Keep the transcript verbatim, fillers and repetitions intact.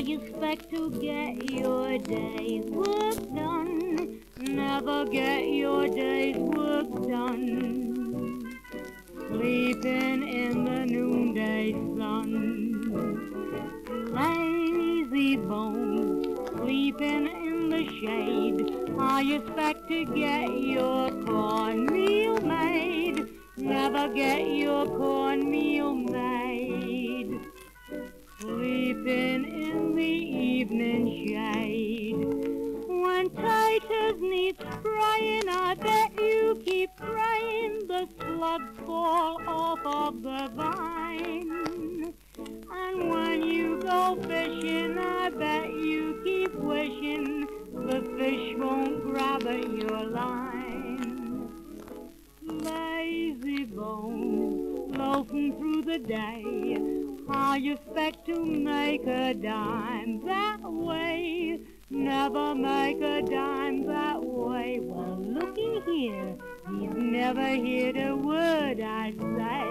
you expect to get your day's work done? Never get your day's work done. Sleeping in the noonday sun. Lazy bones, sleeping in the shade. How you expect to get your cornmeal made? Never get your cornmeal made. Sleeping in the evening shade. When taters need spraying, I bet you keep praying the slugs fall off of the vine. And when you go fishing, I bet you keep wishing the fish won't grab at your line. Lazy bones, loafing through the day. How you expect to make a dime that way? Never make a dime that way. Well, looky here, he's never heard a word I say.